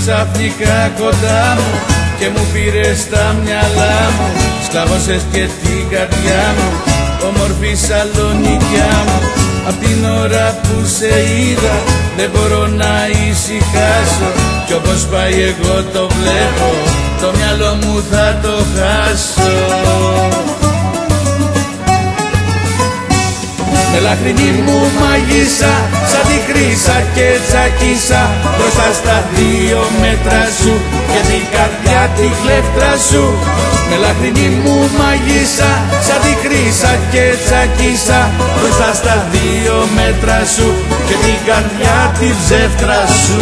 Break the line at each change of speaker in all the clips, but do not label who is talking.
ξαφνικά κοντά μου και μου πήρες τα μυαλά μου, σκλάβωσες και την καρδιά μου, όμορφη Σαλονικιά μου. Απ' την ώρα που σε είδα δεν μπορώ να ησυχάσω, κι όπως πάει εγώ το βλέπω, το μυαλό μου θα το χάσω. Με λαχρινή μου μαγίσα, σαν τη χρύσα και τσακίσα, μπροστά στα 2 μέτρα σου και την καρδιά τη κλέφτρα σου. Με λαχρινή μου μαγίσα, σαν τη χρύσα και τσακίσα, μπροστά στα 2 μέτρα σου και την καρδιά τη ψεύτρα σου.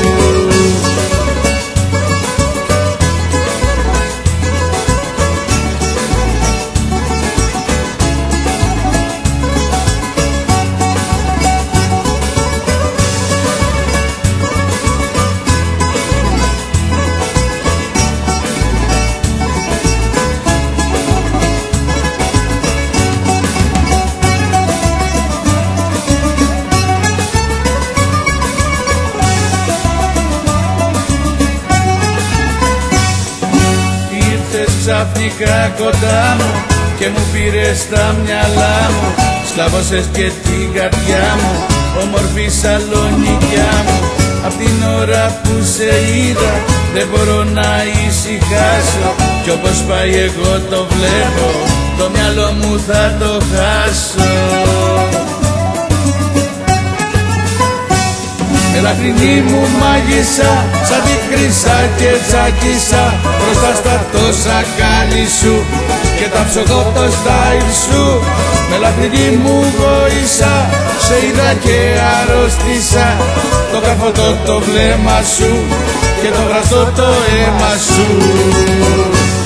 Ξαφνικά κοντά μου και μου πήρες τα μυαλά μου, σκλάβωσες και την καρδιά μου, όμορφη Σαλονικιά μου. Απ' την ώρα που σε είδα δεν μπορώ να ησυχάσω, κι όπως πάει εγώ το βλέπω, το μυαλό μου θα το χάσω. Με λαχρινή μου μάγισσα, σαν τη χρύσα και τσακίσα, μπροστά στα τόσα κάλλη σου και τα ψογόπτω στάιλ σου. Με λαχρινή μου γόησα, σε είδα και αρρώστησα, το καρφωτό το βλέμμα σου και το γραστό το αίμα σου.